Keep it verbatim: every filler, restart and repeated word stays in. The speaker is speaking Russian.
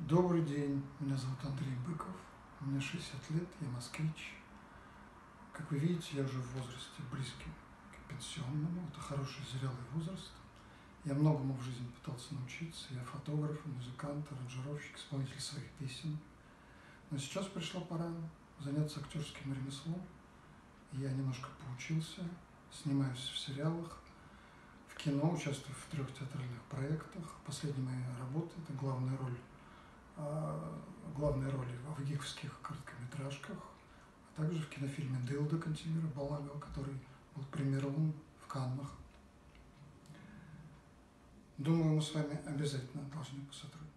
Добрый день, меня зовут Андрей Быков, мне шестьдесят лет, я москвич. Как вы видите, я уже в возрасте близким к пенсионному, это хороший зрелый возраст. Я многому в жизни пытался научиться, я фотограф, музыкант, аранжировщик, исполнитель своих песен. Но сейчас пришла пора заняться актерским ремеслом. Я немножко поучился, снимаюсь в сериалах, в кино, участвую в трех театральных проектах. Последняя моя работа – это главная роль, главные роли в авгиевских короткометражках, а также в кинофильме «Дылда» Кантемира Балагова, который был премьирован в Каннах. Думаю, мы с вами обязательно должны посотрудничать.